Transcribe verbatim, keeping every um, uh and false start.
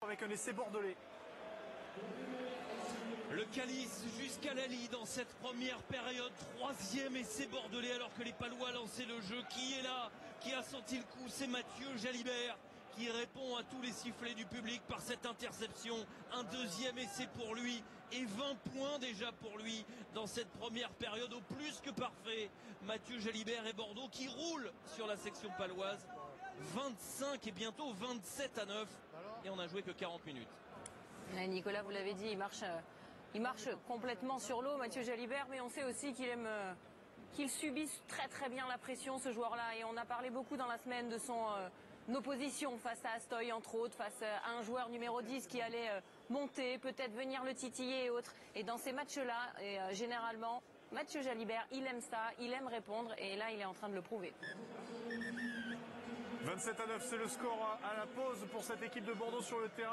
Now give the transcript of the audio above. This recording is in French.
avec un essai bordelais. Le Calice jusqu'à la Lille dans cette première période, troisième essai bordelais alors que les Palois lançaient le jeu. Qui est là? Qui a senti le coup? C'est Mathieu Jalibert qui répond à tous les sifflets du public par cette interception. Un deuxième essai pour lui et vingt points déjà pour lui dans cette première période au plus que parfait. Mathieu Jalibert et Bordeaux qui roulent sur la section paloise. vingt-cinq et bientôt vingt-sept à neuf et on a joué que quarante minutes. Nicolas, vous l'avez dit, il marche, il marche complètement sur l'eau, Mathieu Jalibert, mais on sait aussi qu'il aime, qu'il subit très très bien la pression, ce joueur-là. Et on a parlé beaucoup dans la semaine de son euh, opposition face à Astoy, entre autres, face à un joueur numéro dix qui allait euh, monter, peut-être venir le titiller et autres. Et dans ces matchs-là, et euh, généralement, Mathieu Jalibert, il aime ça, il aime répondre, et là, il est en train de le prouver. vingt-sept à neuf, c'est le score à la pause pour cette équipe de Bordeaux sur le terrain.